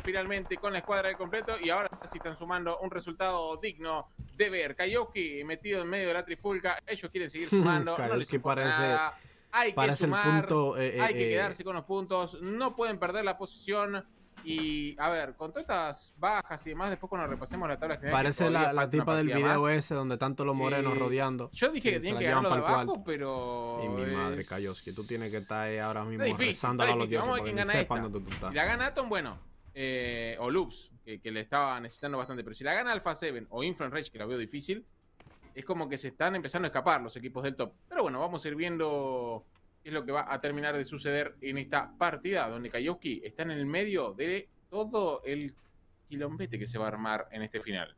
finalmente con la escuadra de completo y ahora sí están sumando un resultado digno de ver. Kaiowski metido en medio de la trifulca, ellos quieren seguir sumando, no les importa nada. Hay que sumar, hay que quedarse con los puntos, no pueden perder la posición. Y a ver, con todas estas bajas y demás, después cuando repasemos la tabla general, parece la tipa del video más. Ese donde tanto los morenos rodeando. Yo dije que tenían que ganarlo de abajo, pero... Y mi madre, Kaiowski, tú tienes que estar ahora mismo rezando a los dioses porque ni sepan dónde tú estás. Si la gana Atom, bueno, o Loops, que le estaba necesitando bastante, pero si la gana Alpha 7 o Influence Rage, que la veo difícil, es como que se están empezando a escapar los equipos del top. Pero bueno, vamos a ir viendo qué es lo que va a terminar de suceder en esta partida, donde Kaiowski está en el medio de todo el quilombete que se va a armar en este final.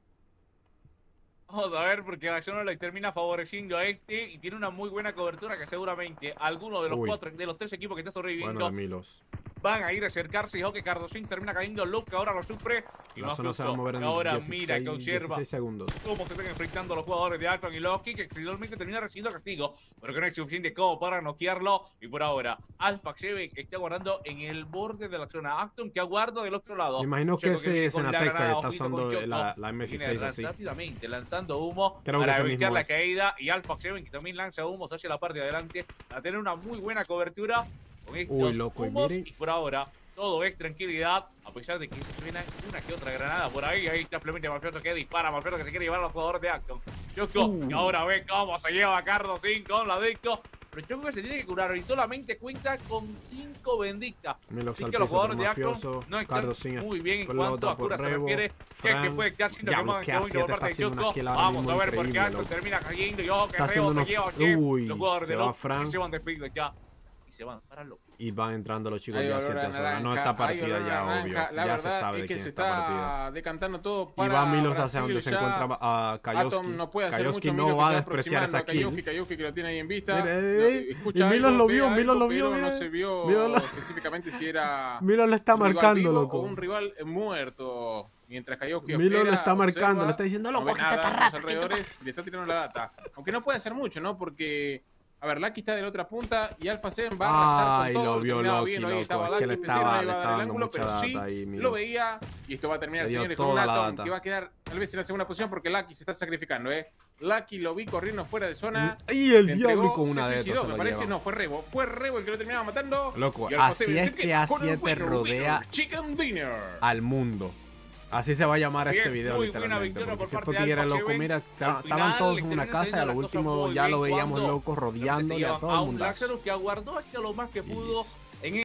Vamos a ver, porque National termina favoreciendo a este y tiene una muy buena cobertura que seguramente alguno de los tres equipos que está sobreviviendo van a ir a acercarse. Y que Cardocín termina cayendo, Luke que ahora lo sufre. Y la zona se va a mover en ahora 16, mira que observa 16 segundos. Cómo se están enfrentando los jugadores de Acton y Loki, que finalmente termina recibiendo castigo, pero que no es suficiente como para noquearlo. Y por ahora, Alpha 7 está guardando en el borde de la zona. Acton que aguarda del otro lado. Me imagino que ese es Senatexa que está usando la M16 así. Rápidamente lanzando humo creo para que evitar la caída. Y Alpha 7 que también lanza humos hacia la parte de adelante para tener una muy buena cobertura con estos humos. Y por ahora todo es tranquilidad, a pesar de que se suena una que otra granada por ahí. Ahí está Clemente Malfioso que dispara, Malfioso que se quiere llevar a los jugadores de Acton. Choco, que ahora ve cómo se lleva a Cardocín con la disco. Pero Choco que se tiene que curar y solamente cuenta con 5 benditas. Así que los jugadores de Acton no están muy bien en cuanto a cura se refiere. Que puede estar siendo quemado en este momento por parte de Choco. Vamos a ver por qué Acton termina cayendo. Y ojo que Rebo se lleva aquí. Los jugadores de Loki se van despedidos ya. Se van para Loki. Y van entrando los chicos ya a cierta zona. No está partida ya, obvio. Ya se sabe de quién está partida. Decantando todo para y va Milos hacia donde se encuentra a Kaiowski. Atom no puede hacer Kaiowski mucho, no va a despreciar esa kill. Kaiowski que lo tiene ahí en vista. Y Milos lo vio, Milos lo vio. No se vio específicamente si era Milos le está marcando, loco. O un rival muerto. Mientras Kaiowski Milos le está marcando, le está diciendo, loco, que está rata. Alrededores y le está tirando la data. Aunque no puede hacer mucho, ¿no? Porque... A ver, Lucky está de la otra punta y Alpha 7 va a arrasar con todo. Lo vio Loki, loco. Ahí estaba Lucky, le estaba dando ángulo, pero sí ahí, lo veía. Y esto va a terminar, señores, con un Atom que va a quedar tal vez en la segunda posición porque Lucky se está sacrificando, Lucky lo vi corriendo fuera de zona. Y el diablo con una de esas me parece, no, fue Rebo. Fue Rebo el que lo terminaba matando. Loco, así es que A7 rodea al mundo. Así se va a llamar este video, literalmente. Estos tigres, loco, mira, estaban todos en una casa y a lo último ya lo veíamos, loco, rodeándole a todo el mundo. Que aguardó hasta lo más que pudo